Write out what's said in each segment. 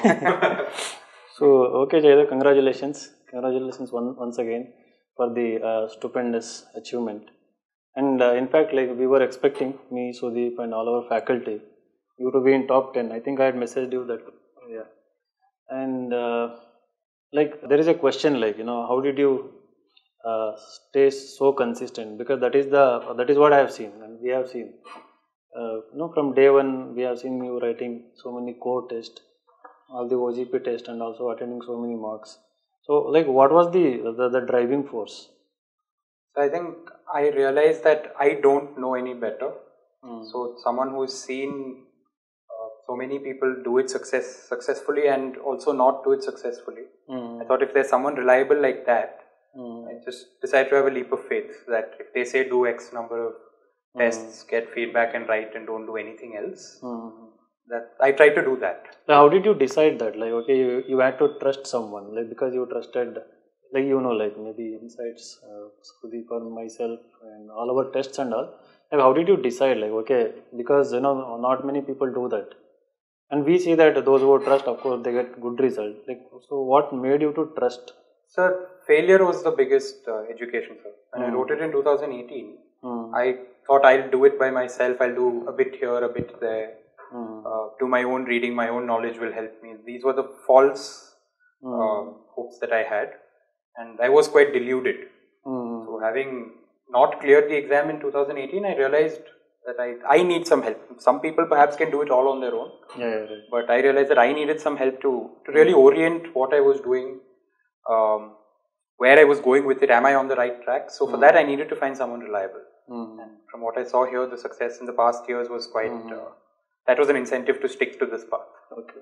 So, okay, Jaydev, congratulations. Congratulations once again for the stupendous achievement. And in fact, like we were expecting, me, Sudeep, and all our faculty, you to be in top 10. I think I had messaged you that, yeah. And like there is a question like, how did you stay so consistent? Because that is what I have seen and we have seen. From day one, we have seen you writing so many core tests, all the OGP test, and also attending so many mocks. So, like, what was the driving force? So I think I realized that I don't know any better. So someone who's seen so many people do it successfully and also not do it successfully. I thought if there's someone reliable like that, I just decided to have a leap of faith that if they say do X number of tests, get feedback and write and don't do anything else, that I try to do that. So how did you decide that? Like, okay, you had to trust someone, like because you trusted, like like maybe insights, Sudeep or myself and all our tests and all. Like, how did you decide? Like, okay, because not many people do that, and we see that those who trust, of course, they get good results. Like, so what made you to trust? Sir, failure was the biggest education, sir. When I wrote it in 2018, I thought I'll do it by myself. I'll do a bit here, a bit there. Do my own reading, my own knowledge will help me. These were the false hopes that I had, and I was quite deluded. So having not cleared the exam in 2018, I realized that I need some help. Some people perhaps can do it all on their own, right. But I realized that I needed some help to really orient what I was doing, where I was going with it. Am I on the right track? So for that, I needed to find someone reliable. And from what I saw here, the success in the past years was quite. That was an incentive to stick to this path. Okay.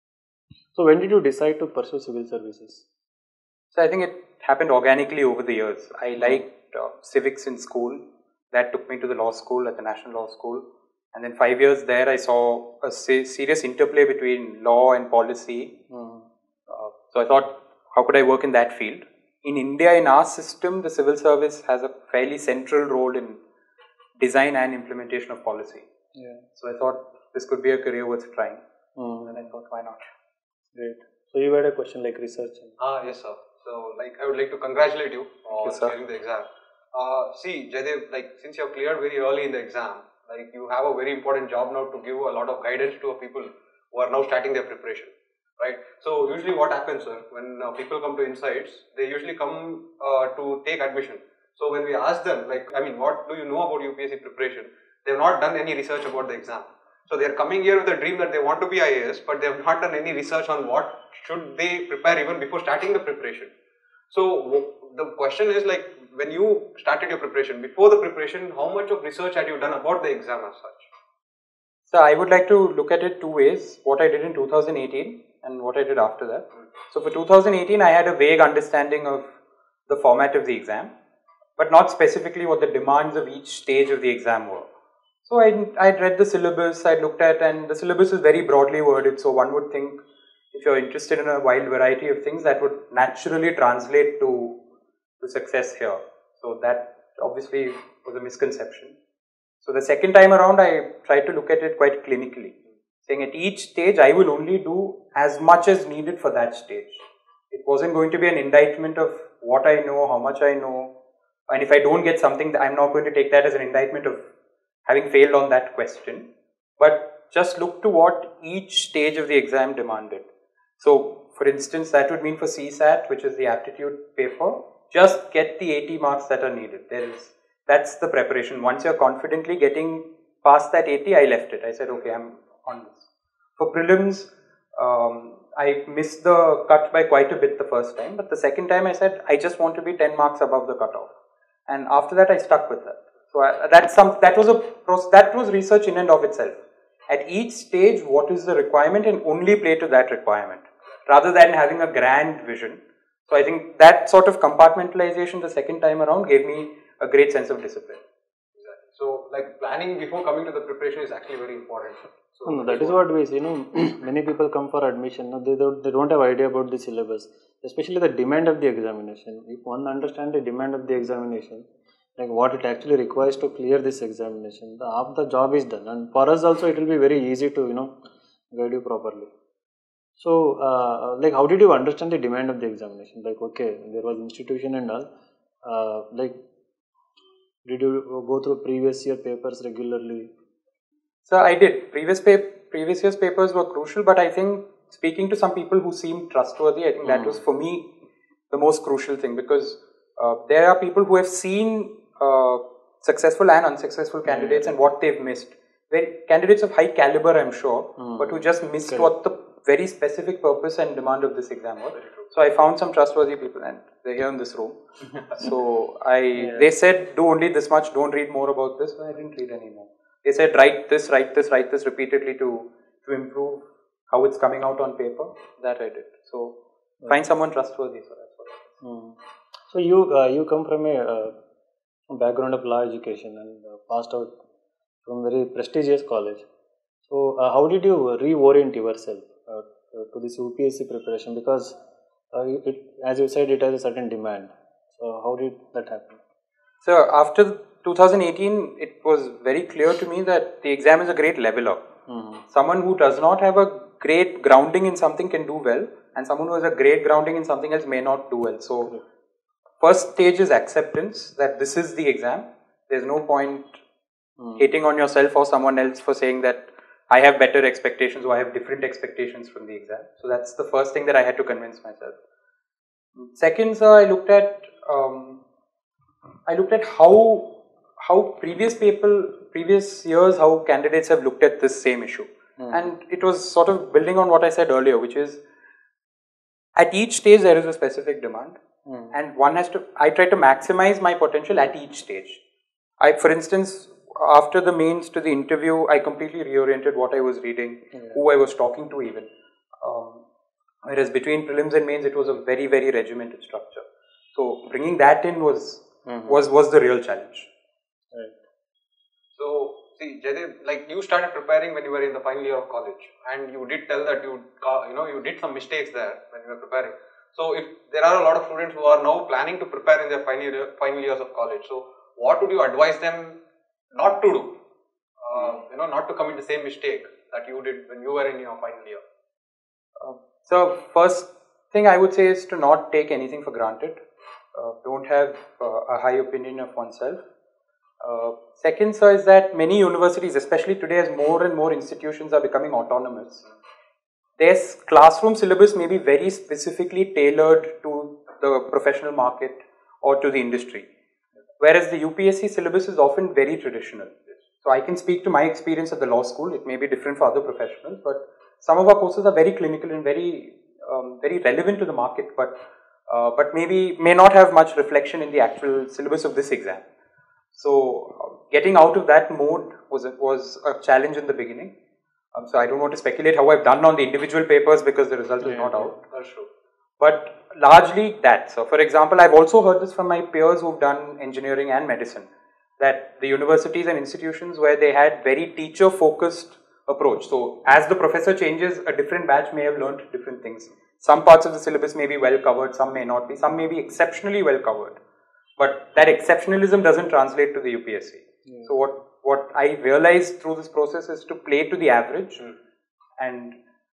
So when did you decide to pursue civil services? So I think it happened organically over the years. I liked civics in school. That took me to the law school at the National Law School. And then 5 years there, I saw a serious interplay between law and policy. So I thought, how could I work in that field? In India, in our system, the civil service has a fairly central role in design and implementation of policy. So I thought this could be a career worth trying. And I thought, why not? Great. So you had a question like research. Yes, sir. So I would like to congratulate you on clearing the exam. See, Jaydev, since you have cleared very early in the exam, you have a very important job now to give a lot of guidance to people who are now starting their preparation, right? So usually what happens, sir, when people come to Insights, they usually come to take admission. So when we ask them, what do you know about UPSC preparation? They have not done any research about the exam. So they are coming here with a dream that they want to be IAS, but they have not done any research on what should they prepare even before starting the preparation. So the question is when you started your preparation, before the preparation, how much of research had you done about the exam as such? So I would like to look at it two ways, what I did in 2018 and what I did after that. So for 2018, I had a vague understanding of the format of the exam, but not specifically what the demands of each stage of the exam were. So I'd read the syllabus, I looked at, and the syllabus is very broadly worded, so one would think if you're interested in a wide variety of things, that would naturally translate to success here. So that obviously was a misconception. So the second time around, I tried to look at it quite clinically, saying at each stage, I will only do as much as needed for that stage. It wasn't going to be an indictment of what I know, how much I know, and if I don't get something, I'm not going to take that as an indictment of having failed on that question, but just look to what each stage of the exam demanded. So, for instance, that would mean for CSAT, which is the aptitude paper, just get the 80 marks that are needed. That's the preparation. Once you're confidently getting past that 80, I left it. I said, okay, I'm on this. For prelims, I missed the cut by quite a bit the first time, but the second time I said, I just want to be 10 marks above the cutoff. And after that, I stuck with that. So that was research in and of itself. At each stage, what is the requirement, and only play to that requirement, rather than having a grand vision. So I think that sort of compartmentalization the second time around gave me a great sense of discipline. Exactly. So planning before coming to the preparation is actually very important. So that is what we see. Many people come for admission. They don't have idea about the syllabus, especially the demand of the examination. If one understands the demand of the examination, like what it actually requires to clear this examination, half the job is done. And for us also, it will be very easy to guide you properly. So, like, how did you understand the demand of the examination? Like, okay, there was institution and all. Like, did you go through previous year papers regularly? So I did. Previous year's papers were crucial, but I think speaking to some people who seemed trustworthy, I think that was for me the most crucial thing, because there are people who have seen successful and unsuccessful candidates and what they've missed. Candidates of high caliber, I'm sure, but who just missed what the very specific purpose and demand of this exam was. So I found some trustworthy people, and they're here in this room. So they said, do only this much, don't read more about this. So I didn't read any more. They said, write this repeatedly to improve how it's coming out on paper. That I did. So find someone trustworthy. So that's what. So you come from a background of law education and passed out from very prestigious college. So how did you reorient yourself to this UPSC preparation? Because as you said, it has a certain demand. So how did that happen? So after 2018, it was very clear to me that the exam is a great leveler. Someone who does not have a great grounding in something can do well, and someone who has a great grounding in something else may not do well. So first stage is acceptance that this is the exam. There's no point hating on yourself or someone else for saying that I have better expectations or I have different expectations from the exam. So that's the first thing that I had to convince myself. Second, sir, I looked at how previous years, how candidates have looked at this same issue. And it was sort of building on what I said earlier, which is at each stage there is a specific demand, and I try to maximize my potential at each stage. For instance, after the mains to the interview, I completely reoriented what I was reading, who I was talking to even. Whereas between prelims and mains, it was a very, very regimented structure. So bringing that in was the real challenge. Right. So see, Jaidev, like you started preparing when you were in the final year of college, and you did tell that you did some mistakes there when you were preparing. So if there are a lot of students who are now planning to prepare in their final years of college, so what would you advise them not to do? Not to commit the same mistake that you did when you were in your final year. So first thing I would say is to not take anything for granted. Don't have a high opinion of oneself. Second, sir, is that many universities, especially today as more and more institutions are becoming autonomous, their classroom syllabus may be very specifically tailored to the professional market or to the industry. Whereas the UPSC syllabus is often very traditional. So I can speak to my experience at the law school. It may be different for other professionals, but some of our courses are very clinical and very relevant to the market, but may not have much reflection in the actual syllabus of this exam. So getting out of that mode was a challenge in the beginning. So I don't want to speculate how I've done on the individual papers because the result is not out. That's true. But largely that. So for example, I've also heard this from my peers who've done engineering and medicine, that the universities and institutions where they had very teacher-focused approach. So as the professor changes, a different batch may have learned different things. Some parts of the syllabus may be well covered, some may not be, some may be exceptionally well covered. But that exceptionalism doesn't translate to the UPSC. So what I realized through this process is to play to the average and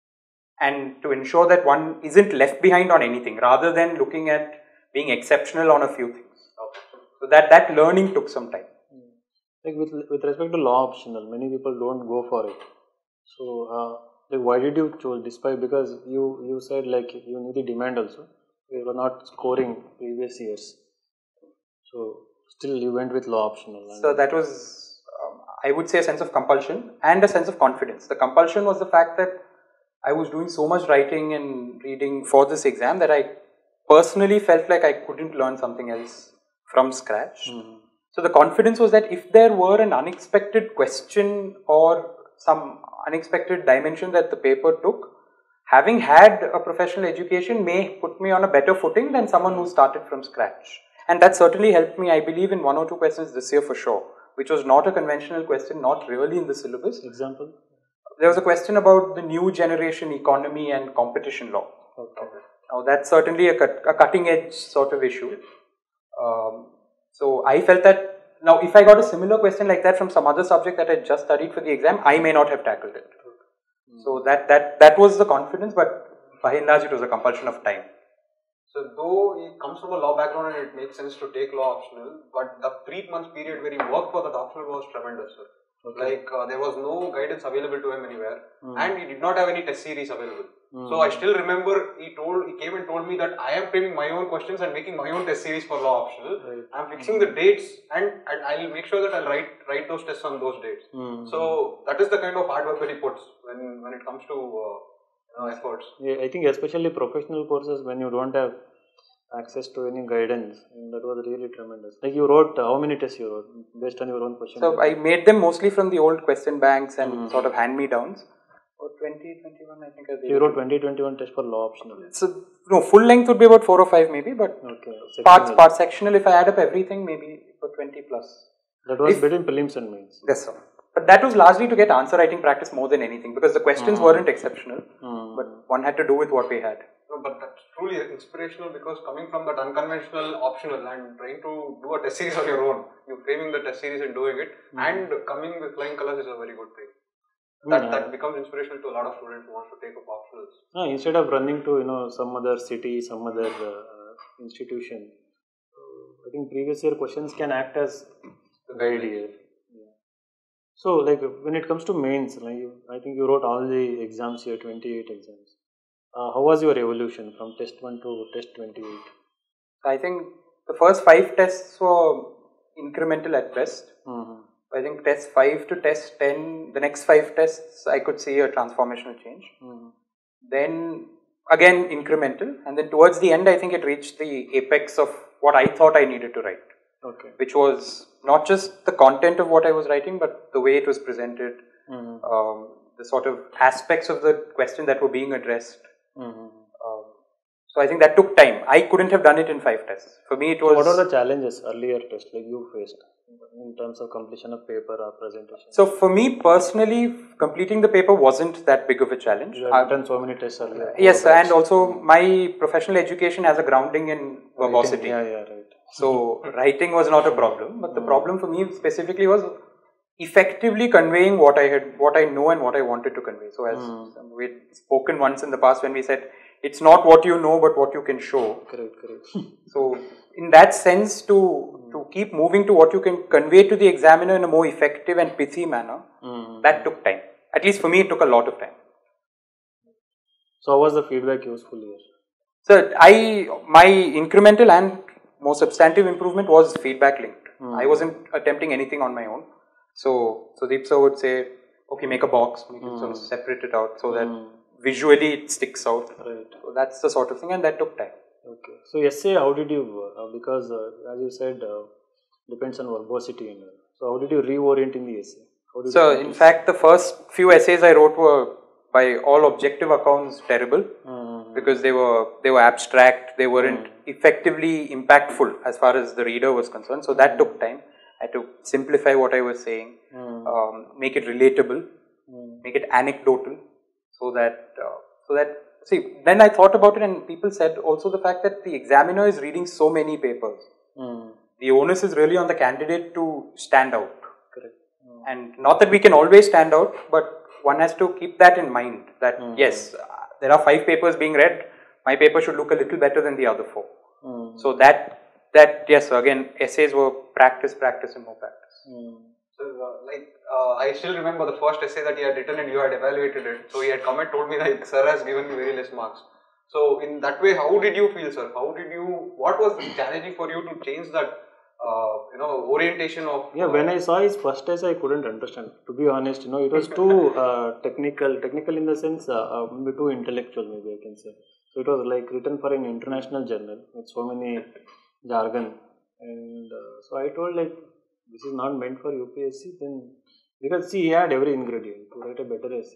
to ensure that one isn't left behind on anything rather than looking at being exceptional on a few things. So that learning took some time. Like with respect to law optional, many people don't go for it. So like why did you choose despite, because you said like you knew the demand also, you were not scoring previous years. So still you went with law optional. So that was, I would say, a sense of compulsion and a sense of confidence. The compulsion was the fact that I was doing so much writing and reading for this exam that I personally felt like I couldn't learn something else from scratch. So the confidence was that if there were an unexpected question or some unexpected dimension that the paper took, having had a professional education may put me on a better footing than someone who started from scratch. And that certainly helped me, I believe, in 1 or 2 questions this year for sure, which was not a conventional question, not really in the syllabus. Example? There was a question about the new generation economy and competition law. Now that's certainly a cutting edge sort of issue. So I felt that now if I got a similar question like that from some other subject that I just studied for the exam, I may not have tackled it. So that was the confidence, but by and large it was a compulsion of time. So though he comes from a law background and it makes sense to take law optional, but the 3 months period where he worked for that optional was tremendous, sir. Okay. Like there was no guidance available to him anywhere, and he did not have any test series available. So I still remember he came and told me that I am framing my own questions and making my own test series for law optional. Right. I am fixing the dates and I'll make sure that I'll write those tests on those dates. So that is the kind of hard work that he puts when it comes to efforts. Yeah, I think especially professional courses when you don't have access to any guidance, and that was really tremendous. Like you wrote, how many tests you wrote based on your own question? So I made them mostly from the old question banks and sort of hand-me-downs. Or 20, 21 I think I did. You wrote 20-21 tests for law optional. So no, full length would be about 4 or 5 maybe, but Okay. part sectional, if I add up everything, maybe for 20 plus. That was between prelims and mains. Yes, sir. But that was largely to get answer writing practice more than anything, because the questions weren't exceptional, but one had to do with what we had. No, but that's truly inspirational, because coming from that unconventional optional and trying to do a test series on your own, you framing the test series and doing it, and coming with flying colors is a very good thing. That becomes inspirational to a lot of students who want to take up optionals. Instead of running to some other city, some other institution, I think previous year questions can act as The guide here. So, like when it comes to mains, like I think you wrote all the exams here, 28 exams. How was your evolution from test 1 to test 28? I think the first 5 tests were incremental at best. I think test 5 to test 10, the next 5 tests, I could see a transformational change. Then again incremental, and then towards the end I think it reached the apex of what I thought I needed to write. Okay. Which was not just the content of what I was writing, but the way it was presented, the sort of aspects of the question that were being addressed. So I think that took time. I couldn't have done it in 5 tests. For me it was... So what are the challenges earlier tests like you faced in terms of completion of paper or presentation? So for me personally, completing the paper wasn't that big of a challenge. You have done so many tests earlier. Yes, and also my professional education has a grounding in verbosity. Yeah, right. So writing was not a problem, but the problem for me specifically was effectively conveying what I know and what I wanted to convey. So as we'd spoken once in the past when we said, it's not what you know, but what you can show. Correct. So in that sense, to keep moving to what you can convey to the examiner in a more effective and pithy manner, that took time. At least for me, it took a lot of time. So how was the feedback useful here? So my incremental and more substantive improvement was feedback linked. I wasn't attempting anything on my own. So Deep sir would say, okay, make a box, make it sort of separate it out so that visually it sticks out. Right. So that's the sort of thing, and that took time. Okay. So essay, how did you, because as you said, depends on verbosity and all. So how did you reorient in the essay? So in fact, the first few essays I wrote were by all objective accounts terrible, because they were abstract, they weren't effectively impactful as far as the reader was concerned. So that took time. I had to simplify what I was saying, make it relatable, make it anecdotal, so that see, then I thought about it, and people said also the fact that the examiner is reading so many papers. The onus is really on the candidate to stand out. Correct. And not that we can always stand out, but one has to keep that in mind, that yes, there are 5 papers being read, my paper should look a little better than the other 4. So that yes, again, essays were practice and more practice. So I still remember the first essay that he had written and you had evaluated it. So he had come and told me that sir has given me very less marks. So in that way, how did you feel, sir? What was challenging for you to change that orientation of... Yeah, when I saw his first essay, I couldn't understand. To be honest, it was too technical in the sense, maybe too intellectual, maybe I can say. So it was like written for an international journal with so many jargon. And so I told like, this is not meant for UPSC, then, because see, he had every ingredient to write a better essay.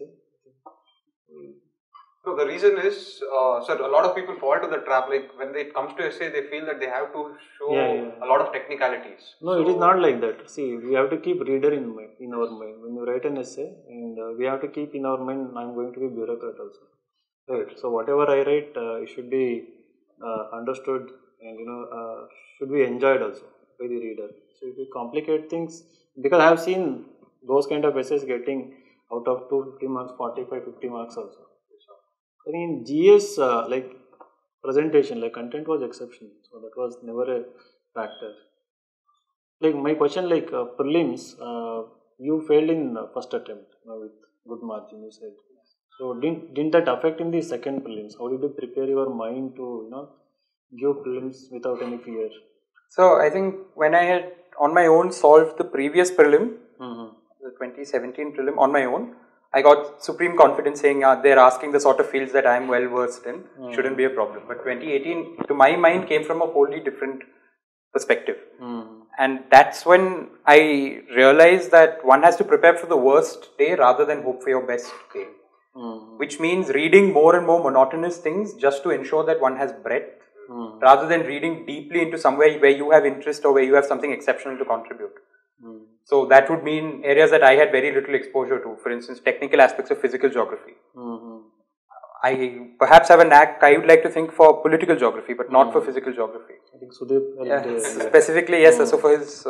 So the reason is, sir, a lot of people fall to the trap, like when it comes to essay, they feel that they have to show a lot of technicalities. No, it is not like that. See, we have to keep reader in our mind. When you write an essay, and we have to keep in our mind, I am going to be bureaucrat also. Right. So whatever I write, it should be understood and should be enjoyed also by the reader. So if you complicate things, because I have seen those kind of essays getting out of 250 marks, 45, 50 marks also. I mean, GS like presentation, like content was exceptional, so that was never a factor. Like my question, like prelims, you failed in first attempt with good margin, you said. So didn't that affect in the second prelims? How did you prepare your mind to give prelims without any fear? So I think when I had on my own solved the previous prelim, the 2017 prelim on my own, I got supreme confidence saying they're asking the sort of fields that I'm well versed in, shouldn't be a problem. But 2018 to my mind came from a wholly different perspective. And that's when I realized that one has to prepare for the worst day rather than hope for your best day. Which means reading more and more monotonous things just to ensure that one has breadth rather than reading deeply into somewhere where you have interest or where you have something exceptional to contribute. So that would mean areas that I had very little exposure to, for instance, technical aspects of physical geography. I perhaps have a knack, I would like to think, for political geography, but not for physical geography. I think Sudeep specifically, yes, sir. So for his,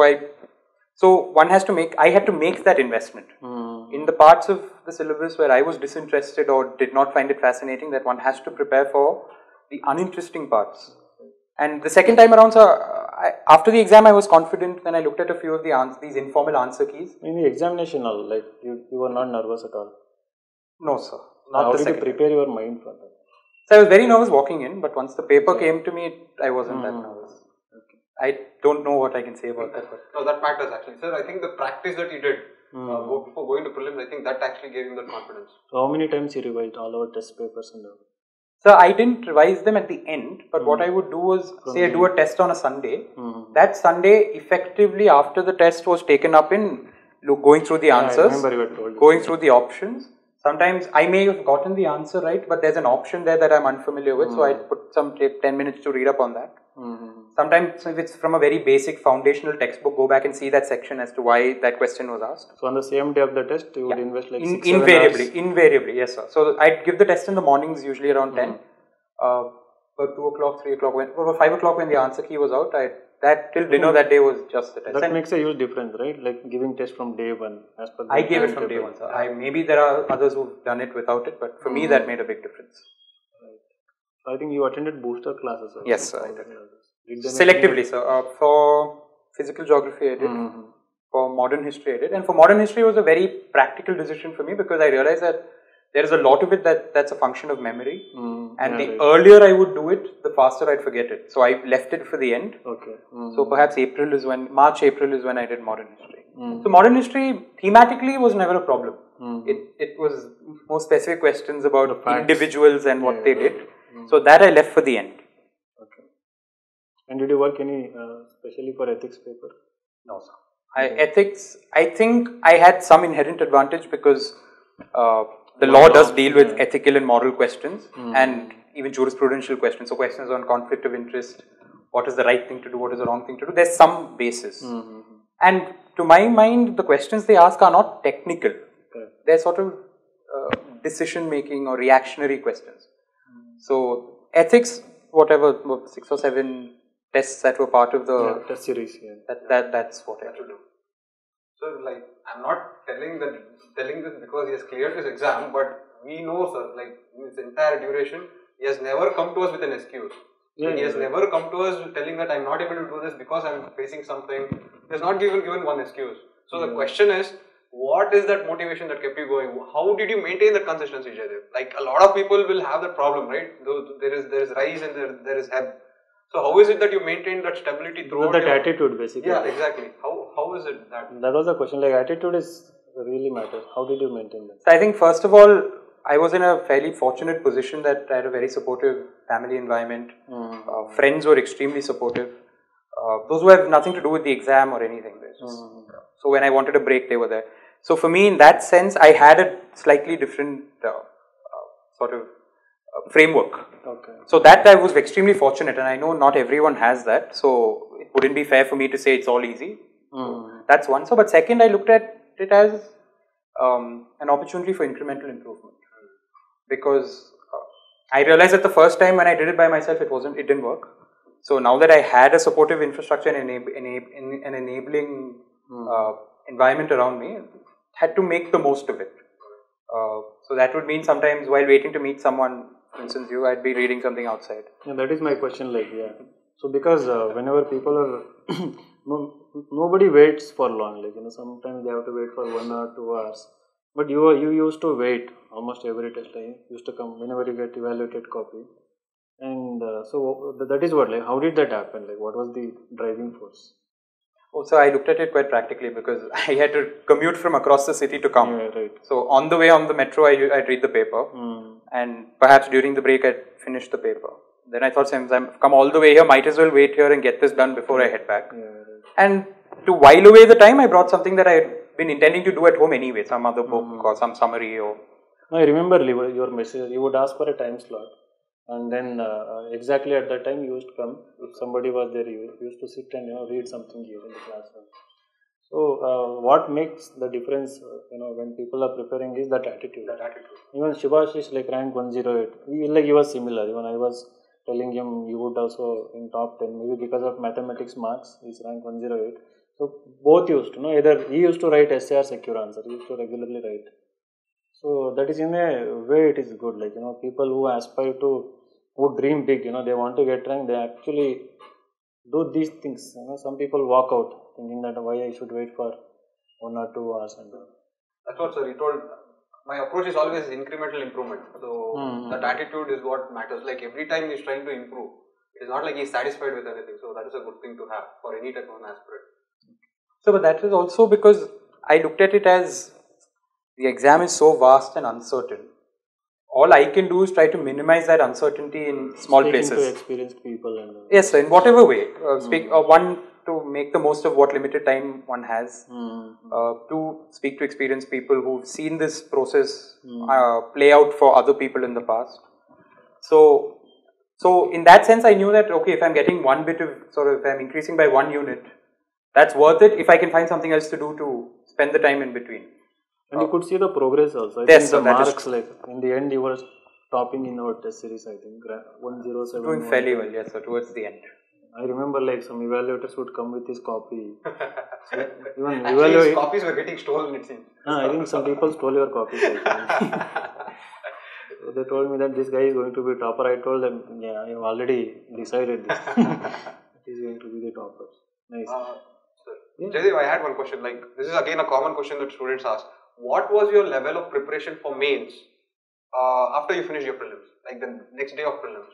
so one has to make, I had to make that investment. In the parts of the syllabus where I was disinterested or did not find it fascinating, that one has to prepare for the uninteresting parts. And the second time around, after the exam, I was confident. Then I looked at a few of these informal answer keys. In the examination, like you were not nervous at all? No, sir. How did you prepare your mind for that? So I was very nervous walking in, but once the paper came to me, I wasn't that nervous. I don't know what I can say about that. But no, that matters actually. Sir, I think the practice that you did before going to prelims, I think that actually gave him that confidence. So how many times you revised all our test papers and all? So I didn't revise them at the end, but what I would do was, say I do a test on a Sunday. That Sunday, effectively after the test was taken up in going through the answers, going through the options. Sometimes I may have gotten the answer right, but there's an option there that I'm unfamiliar with, so I put some 10 minutes to read up on that. Sometimes if it's from a very basic foundational textbook, go back and see that section as to why that question was asked. So on the same day of the test, you would invest like 6-7 hours? Invariably, yes sir. So I'd give the test in the mornings, usually around 10. But 2 o'clock, 3 o'clock, or 5 o'clock when the answer key was out, that till dinner that day was just the test. That makes a huge difference, right? Like giving test from day one as per the I gave it from day one, sir. Maybe there are others who've done it without it, but for me that made a big difference. Right. I think you attended booster classes. Also. Yes, sir, I did. Selectively, sir. For physical geography, I did. For modern history, I did. And for modern history, it was a very practical decision for me because I realized that there is a lot of it that's a function of memory. And the earlier I would do it, the faster I'd forget it. So I left it for the end. Okay. So perhaps March, April is when I did modern history. So modern history thematically was never a problem. It was more specific questions about individuals and what they did. So that I left for the end. Okay. And did you work any, especially for ethics paper? No, sir. Ethics, I think I had some inherent advantage because the law does deal with ethical and moral questions and even jurisprudential questions. So questions on conflict of interest, what is the right thing to do, what is the wrong thing to do. There's some basis. And to my mind, the questions they ask are not technical. They're sort of decision making or reactionary questions. So ethics, whatever 6 or 7 tests that were part of the test series. That's what I had to do. So like I'm not telling this because he has cleared his exam, but we know, sir, like in his entire duration, he has never come to us with an excuse. He has never come to us telling that I'm not able to do this because I'm facing something. He has not given one excuse. So the question is, what is that motivation that kept you going? How did you maintain that consistency, Jaydev? Like a lot of people will have that problem, right? There is rise and there is ebb. So how is it that you maintain that stability throughout? That attitude, basically. Yeah, exactly. How is it that? That was the question. Like attitude is really matters. How did you maintain that? So I think first of all, I was in a fairly fortunate position that I had a very supportive family environment. Friends were extremely supportive. Those who have nothing to do with the exam or anything. So when I wanted a break, they were there. So for me, in that sense, I had a slightly different sort of framework. Okay. So that I was extremely fortunate, and I know not everyone has that. So it wouldn't be fair for me to say it's all easy. That's one. So, but second, I looked at it as an opportunity for incremental improvement, because I realized that the first time when I did it by myself, it didn't work. So now that I had a supportive infrastructure and an enabling environment around me, had to make the most of it. So that would mean sometimes while waiting to meet someone, for instance you, I'd be reading something outside. Yeah, that is my question. Like, yeah. So because whenever people are, nobody waits for long. Like, sometimes they have to wait for 1 or 2 hours. But you used to wait almost every test. I used to come whenever you get evaluated copy. And so that is what, like, how did that happen? Like, what was the driving force? Oh, so I looked at it quite practically because I had to commute from across the city to come. Yeah, right. So on the way on the metro, I'd read the paper, and perhaps during the break I'd finish the paper. Then I thought, since I've come all the way here, might as well wait here and get this done before I head back. Yeah, right. And to while away the time, I brought something that I had been intending to do at home anyway, some other book or some summary or. I remember your message. You would ask for a time slot. And then exactly at that time you used to come. If somebody was there, you used to sit and read something here in the classroom. So what makes the difference when people are preparing is that attitude. Even Subhash is like rank 108. He was similar. Even I was telling him you would also in top 10 maybe because of mathematics marks. He's rank 108. So both used to either he used to write SAR secure answer. He used to regularly write. So that is in a way it is good. Like people who aspire to, who dream big, they want to get rank, they actually do these things. Some people walk out thinking that why I should wait for 1 or 2 hours and that's what sir he told. My approach is always incremental improvement. So that attitude is what matters. Like every time he's trying to improve. It is not like he's satisfied with anything. So that is a good thing to have for any type of an aspirant. So but that is also because I looked at it as the exam is so vast and uncertain. All I can do is try to minimize that uncertainty in small places. To experienced people and yes, sir, in whatever way. One, to make the most of what limited time one has. To speak to experienced people who've seen this process play out for other people in the past. So in that sense, I knew that okay, if I'm getting one bit of if I'm increasing by 1 unit, that's worth it. If I can find something else to do to spend the time in between. And you could see the progress also. I yes, think the marks, like in the end, you were topping in our test series. I think 107. Doing fairly well, yes, sir. Towards the end. I remember like some evaluators would come with his copy. Even actually, his copies were getting stolen. It seems. I think some people stole your copies. They told me that this guy is going to be topper. I told them, yeah, I have already decided this. He is going to be the topper. Nice. Yeah. Jaidev, I had one question. Like this is again a common question that students ask. What was your level of preparation for mains after you finished your prelims? Like the next day of prelims?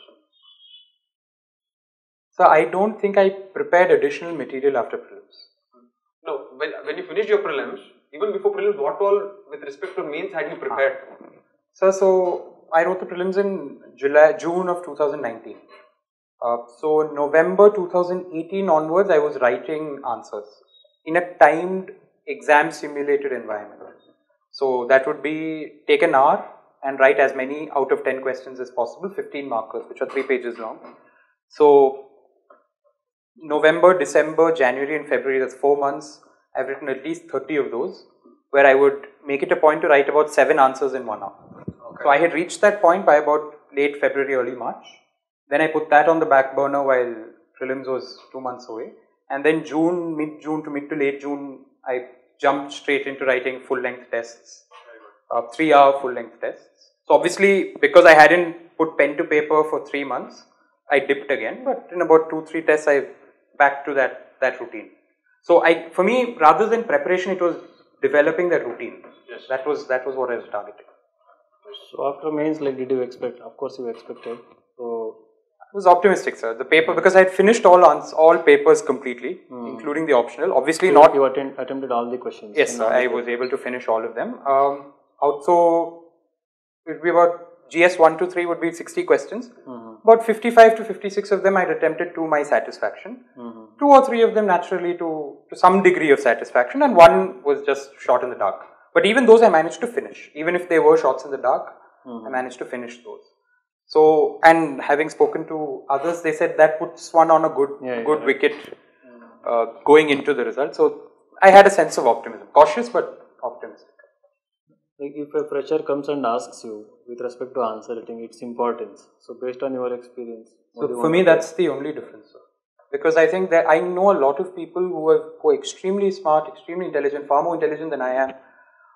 So I don't think I prepared additional material after prelims. No, when you finished your prelims, even before prelims, what all with respect to mains had you prepared? So I wrote the prelims in June of 2019. So November 2018 onwards, I was writing answers in a timed exam simulated environment. So that would be take an hour and write as many out of 10 questions as possible, 15 markers, which are 3 pages long. So November, December, January and February, that's 4 months, I've written at least 30 of those, where I would make it a point to write about 7 answers in 1 hour. Okay. So I had reached that point by about late February, early March. Then I put that on the back burner while prelims was 2 months away. And then mid-June to mid to late June, I jumped straight into writing full-length tests, 3-hour full-length tests. So obviously, because I hadn't put pen to paper for 3 months, I dipped again. But in about 2-3 tests, I back to that routine. So for me, rather than preparation, it was developing that routine. Yes. That was what I was targeting. So after mains, like, did you expect? Of course, you expected. So I was optimistic, sir. The paper, because I had finished all papers completely, including the optional. Obviously, so you attempted all the questions. Yes, sir. I was able to finish all of them. Also, it would be about GS 1 to 3 would be 60 questions. About 55 to 56 of them I had attempted to my satisfaction. 2 or 3 of them naturally to some degree of satisfaction, and 1 was just shot in the dark. But even those I managed to finish. Even if they were shots in the dark, I managed to finish those. So, and having spoken to others, they said that puts one on a good wicket going into the result. So, I had a sense of optimism. Cautious but optimistic. Like if a fresher comes and asks you with respect to answer writing, its importance. So, based on your experience. So, for me, that's the only difference, sir. Because I think that I know a lot of people who are extremely smart, extremely intelligent, far more intelligent than I am,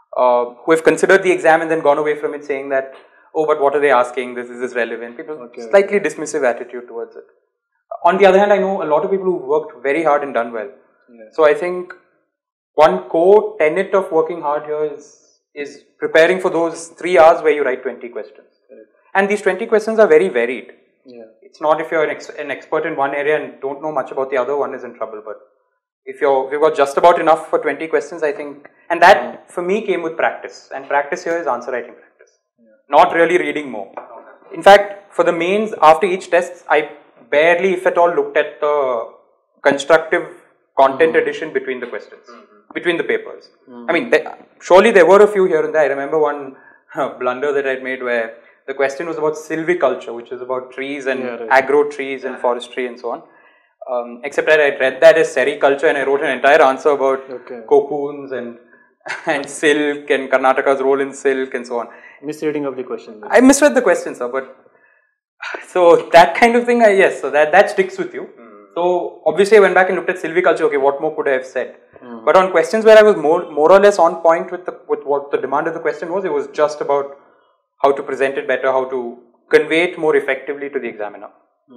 who have considered the exam and then gone away from it saying that, oh, but what are they asking? Is this relevant? People slightly dismissive attitude towards it. On the other hand, I know a lot of people who worked very hard and done well. So I think one core tenet of working hard here is preparing for those 3 hours where you write 20 questions. And these 20 questions are very varied. It's not if you're an expert in one area and don't know much about the other, one is in trouble. But if you've got just about enough for 20 questions, I think, and that for me came with practice. And practice here is answer writing practice, not really reading more. In fact, for the mains, after each test, I barely, if at all, looked at the constructive content addition between the questions, between the papers. I mean, surely there were a few here and there. I remember one blunder that I'd made where the question was about silviculture, which is about trees and agro trees and forestry and so on. Except that I read that as sericulture and I wrote an entire answer about cocoons and silk and Karnataka's role in silk and so on. Misreading of the question. I misread the question, sir, but so that kind of thing, yes, so that sticks with you. So obviously I went back and looked at silviculture, okay, what more could I have said? But on questions where I was more or less on point with what the demand of the question was, it was just about how to present it better, how to convey it more effectively to the examiner.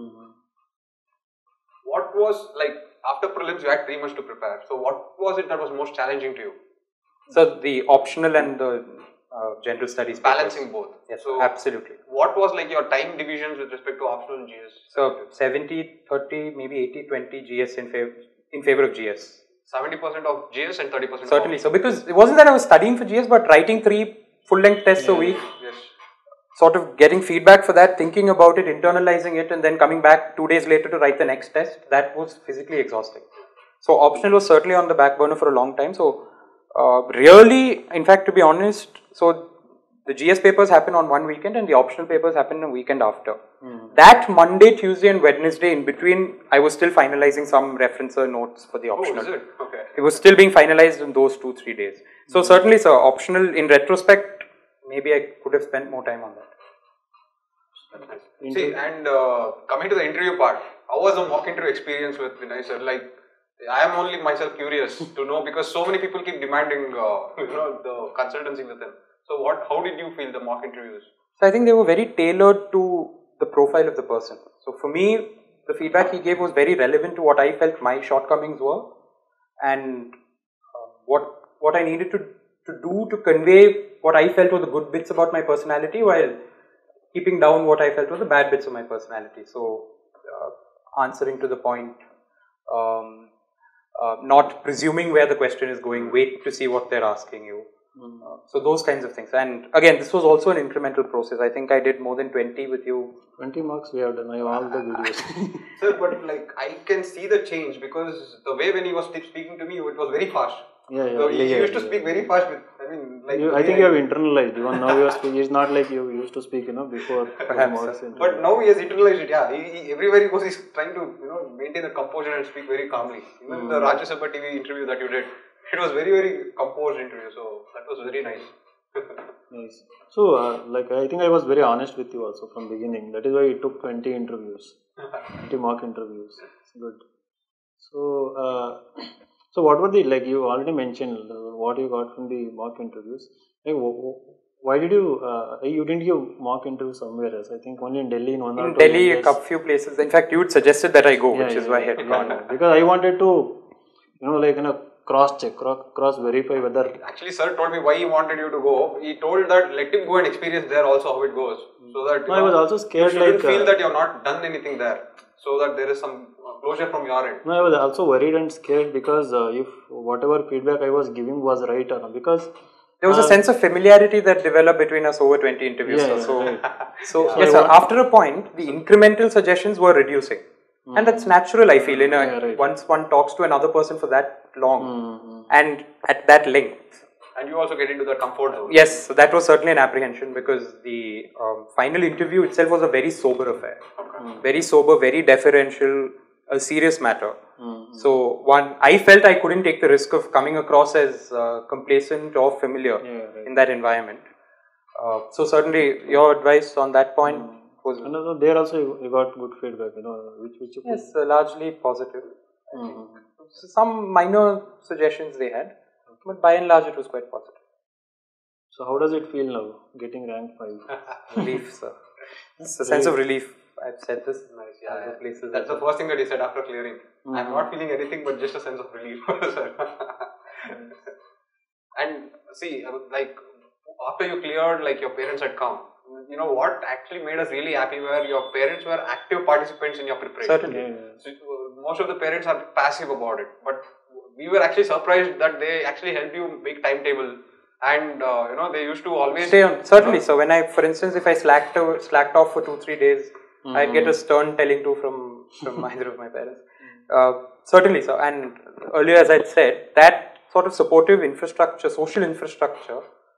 What was, like, after prelims you had 3 months to prepare, so what was it that was most challenging to you? So the optional and the general studies balancing papers. both. Yes, so absolutely. What was like your time divisions with respect to optional and GS? So 70-30, maybe 80-20 GS in favor of GS. 70% of GS and 30% certainly. So because it wasn't that I was studying for GS, but writing 3 full-length tests a week. Yes. Sort of getting feedback for that, thinking about it, internalizing it, and then coming back 2 days later to write the next test. That was physically exhausting. So optional was certainly on the back burner for a long time. So really, in fact, to be honest, so the GS papers happen on one weekend and the optional papers happen a weekend after. That Monday, Tuesday and Wednesday in between, I was still finalizing some referencer notes for the optional. Oh, is it? Okay. It was still being finalized in those 2-3 days. So certainly, sir, optional in retrospect, maybe I could have spent more time on that. See, and coming to the interview part, how was the mock interview experience with Vinay sir? Like, I am only myself curious to know because so many people keep demanding, the consultancy with him. So, how did you feel the mock interviews? So I think they were very tailored to the profile of the person. So for me, the feedback he gave was very relevant to what I felt my shortcomings were, and what I needed to do to convey what I felt were the good bits about my personality while keeping down what I felt were the bad bits of my personality. So answering to the point, not presuming where the question is going, wait to see what they're asking you. So those kinds of things. And again, this was also an incremental process. I think I did more than 20 with you. 20 marks we have done. I have all the videos. Sir, but like I can see the change because the way when he was speaking to me, it was very fast. So he used to speak very fast. I think you have internalized. Even now you are speaking. It's not like you used to speak, before. Perhaps. But now he has internalized it. Yeah, he everywhere he goes, he's trying to maintain the composure and speak very calmly. Even the Rajya Sabha TV interview that you did, it was very, very composed interview. So that was very nice. Nice. So, I think I was very honest with you also from beginning. That is why it took 20 interviews, 20 mock interviews. It's good. So what were you already mentioned what you got from the mock interviews. Like, why did you didn't give mock interview somewhere else? I think only in Delhi, in Delhi, a few places. In fact, you had suggested that I go, which is why I had gone. Because I wanted to, cross-check, cross-verify whether... Actually, sir told me why he wanted you to go. He told that let him go and experience there also how it goes. So that I was also scared you shouldn't feel that you have not done anything there. So that there is some closure from your end. No, I was also worried and scared because if whatever feedback I was giving was right or not. Because... There was a sense of familiarity that developed between us over 20 interviews. So yes, sir, after a point, the incremental suggestions were reducing. And that's natural, I feel, once one talks to another person for that long and at that length. And you also get into the comfort zone. Yes, so that was certainly an apprehension because the final interview itself was a very sober affair. Very sober, very deferential, a serious matter. So I felt I couldn't take the risk of coming across as complacent or familiar in that environment. So certainly your advice on that point was... And there also you got good feedback, which you Yes, largely positive. Some minor suggestions they had, but by and large it was quite positive. So how does it feel now, getting rank 5? Relief, sir. It's a sense of relief. I've said this in Nice, other places. That's the first thing that he said after clearing. I'm not feeling anything but just a sense of relief. And see, like after you cleared, like your parents had come. You know what actually made us really happy were your parents were active participants in your preparation. Certainly. So, most of the parents are passive about it, but we were actually surprised that they actually helped you make timetable, and you know, they used to always Stay on. Certainly. So when I, for instance, if I slacked off for 2-3 days, I'd get a stern telling to from either of my parents. Certainly. So, and earlier, as I'd said, that sort of supportive infrastructure, social infrastructure,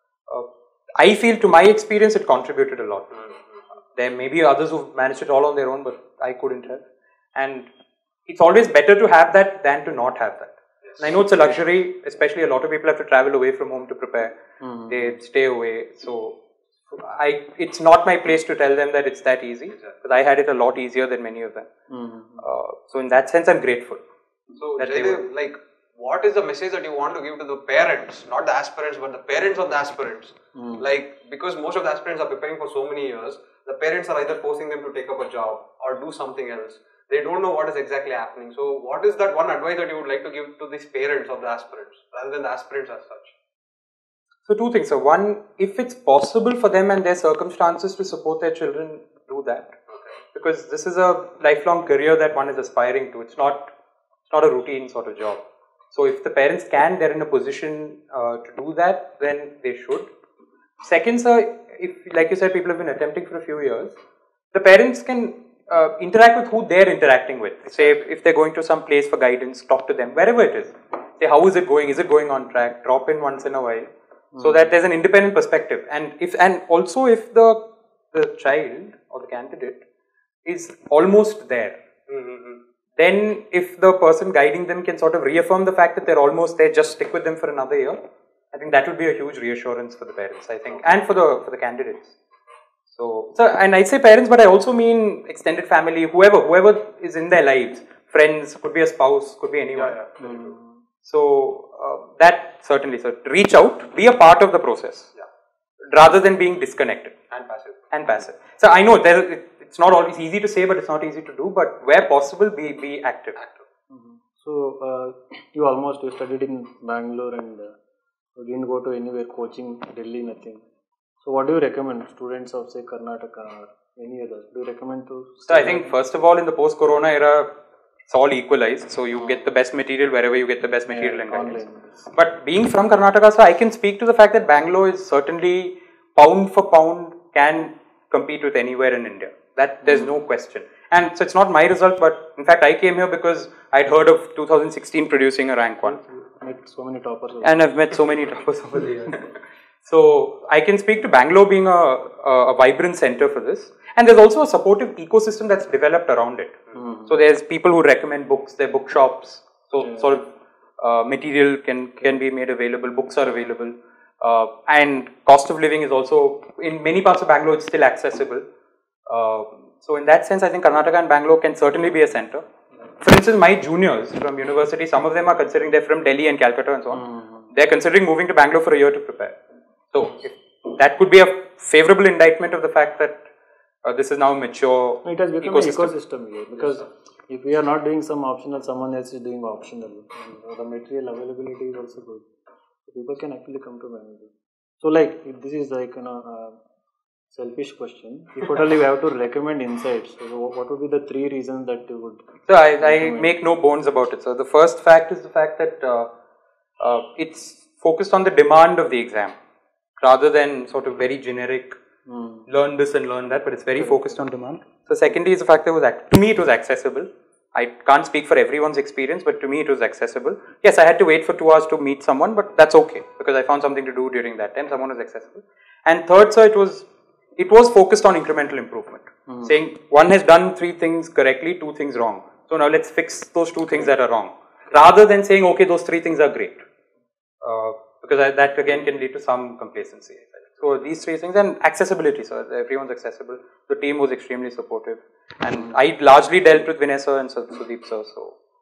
I feel, to my experience, it contributed a lot. There may be others who've managed it all on their own, but I couldn't have. And it's always better to have that than to not have that. Yes. And I know it's a luxury, especially a lot of people have to travel away from home to prepare. They stay away. So it's not my place to tell them that it's that easy, because I had it a lot easier than many of them. So in that sense, I'm grateful. So Jaydev, like, what is the message that you want to give to the parents, not the aspirants, but the parents of the aspirants? Like, because most of the aspirants are preparing for so many years, the parents are either forcing them to take up a job or do something else. They don't know what is exactly happening. So what is that one advice that you would like to give to these parents of the aspirants, rather than the aspirants as such? So 2 things. So one, if it's possible for them and their circumstances to support their children, do that. Because this is a lifelong career that one is aspiring to. It's not a routine sort of job. So if the parents can, they're in a position to do that, then they should. Second, sir, if, like you said, people have been attempting for a few years, the parents can interact with who they're interacting with. Say, if they're going to some place for guidance, talk to them, wherever it is. Say, how is it going? Is it going on track? Drop in once in a while, so that there's an independent perspective. And also if the child or the candidate is almost there, then if the person guiding them can sort of reaffirm the fact that they're almost there, just stick with them for another year, I think that would be a huge reassurance for the parents, I think, and for the candidates. So, and I say parents, but I also mean extended family, whoever is in their lives, friends, could be a spouse, could be anyone. So that certainly, so reach out, be a part of the process, rather than being disconnected and passive. So I know it's not always easy to say, but it's not easy to do. But where possible, be active. So you studied in Bangalore and you didn't go to anywhere, coaching, Delhi, nothing. So what do you recommend students of, say, Karnataka or any others? Do you recommend to? So I think first of all, in the post-corona era, it's all equalized. So you get the best material wherever you get the best material and guidance. But being from Karnataka, so I can speak to the fact that Bangalore is certainly pound for pound can compete with anywhere in India. That there's no question. And so it's not my result, but in fact I came here because I'd heard of 2016 producing a rank 1. Met so many toppers. And I've met so many toppers over the years. So I can speak to Bangalore being a vibrant center for this. And there's also a supportive ecosystem that's developed around it. So there's people who recommend books, there are bookshops. So sort of material can be made available, books are available. And cost of living is also, in many parts of Bangalore, it's still accessible. So in that sense, I think Karnataka and Bangalore can certainly be a center. For instance, my juniors from university, some of them are considering, they're from Delhi and Calcutta and so on. They're considering moving to Bangalore for a year to prepare. So that could be a favorable indictment of the fact that this is now a mature it has become an ecosystem here, because if we are not doing some optional, someone else is doing optional. And the material availability is also good. So people can actually come to Bangalore. So like, this is like, selfish question. If totally we have to recommend insights, so what would be the 3 reasons that you would? So I make no bones about it. So the first fact is the fact that it's focused on the demand of the exam, rather than sort of very generic, learn this and learn that, but it's very focused on demand. So secondly is the fact that to me it was accessible. I can't speak for everyone's experience, but to me it was accessible. Yes, I had to wait for 2 hours to meet someone, but that's okay, because I found something to do during that time. Someone was accessible. And third, sir, it was focused on incremental improvement, saying one has done 3 things correctly, 2 things wrong. So now let's fix those 2 things that are wrong, rather than saying, okay, those 3 things are great, because that again can lead to some complacency. So these 3 things, and accessibility, so everyone's accessible. The team was extremely supportive, and I largely dealt with Vinay sir and Sudeep sir, so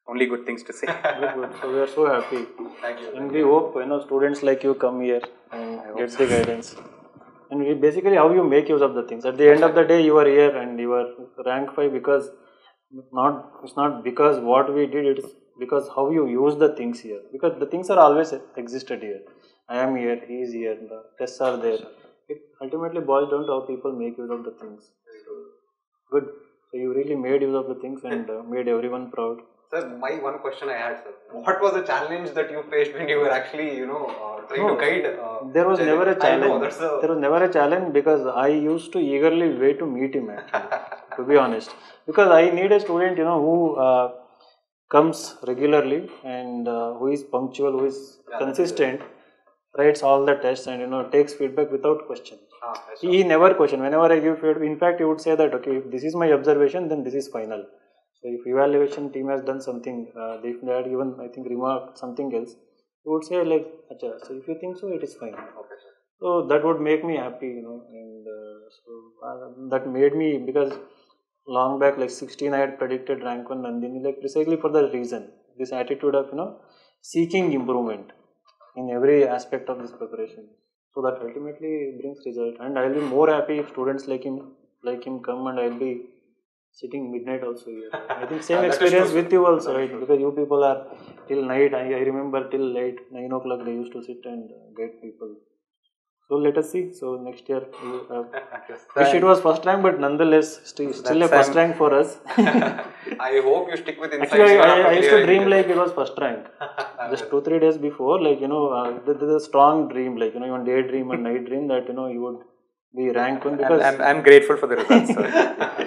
only good things to say. Good, good. So we are so happy. Thank you. And we hope students like you come here and get the guidance. And we basically how you make use of the things. At the end of the day, you are here and you are rank 5 because it's not because what we did, it's because how you use the things here. Because the things are always existed here. I am here, he is here, the tests are there. It ultimately boils down to how people make use of the things. Good. So you really made use of the things and made everyone proud. Sir, my one question I had, sir. What was the challenge that you faced when you were actually, trying to guide? There was never a challenge. I know, There was never a challenge because I used to eagerly wait to meet him actually, to be honest. Because I need a student, who comes regularly and who is punctual, who is consistent, writes all the tests and takes feedback without question. He never question. Whenever I give feedback, in fact, he would say that, okay, if this is my observation, then this is final. So if evaluation team has done something, if they had given, I think, remark something else, he would say like, Acha, so if you think so, it is fine. Okay, sir. So that would make me happy, and that made me, because long back, like 16, I had predicted rank 1 Nandini, like precisely for that reason. This attitude of, seeking improvement in every aspect of this preparation. So that ultimately brings result. And I'll be more happy if students like him come, and I'll be sitting midnight also here. I think same experience with you also, right? Because you people are till night. I remember till late, 9 o'clock they used to sit and guide people. So let us see. So next year, wish it was first rank, but nonetheless, still a first rank for us. I hope you stick with insights. Actually, I used to dream like it was first rank. Just 2-3 days before, like, there's a strong dream, like, even daydream and night dream that, you would be rank 1 because... I'm grateful for the results, sir.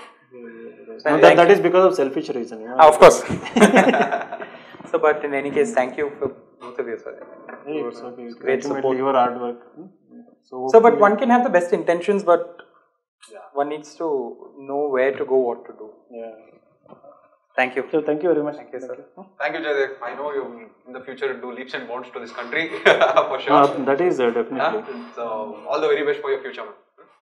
That is because of selfish reason. Of course. So, but in any case, thank you for both of you, sir. Hey, it's okay. Great support. Your hard work. So, but one can have the best intentions, but one needs to know where to go, what to do. Yeah. Thank you. So, thank you very much. Thank you, sir. Thank you, Jaydev. I know you in the future do leaps and bounds to this country for sure. That is definitely. So, all the very best for your future, man.